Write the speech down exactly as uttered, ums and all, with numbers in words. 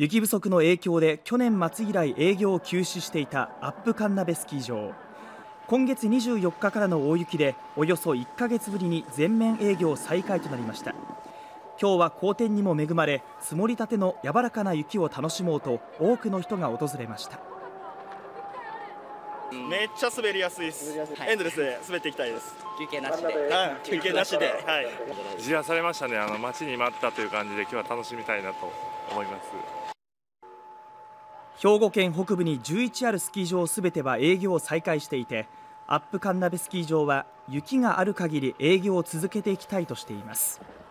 雪不足の影響で去年末以来営業を休止していたアップ神鍋スキー場。今月にじゅうよっかからの大雪でおよそいっかげつぶりに全面営業再開となりました。今日は好天にも恵まれ、積もりたての柔らかな雪を楽しもうと多くの人が訪れました。 めっちゃ滑りやすいです。エンドレスで滑っていきたいです。 休憩なしで、 はい、休憩なしで、はい。 自癒されましたね。あの待ちに待ったという感じで今日は楽しみたいなと思います。 兵庫県北部にじゅういちあるスキー場すべては営業を再開していて、アップ神鍋スキー場は雪がある限り営業を続けていきたいとしています。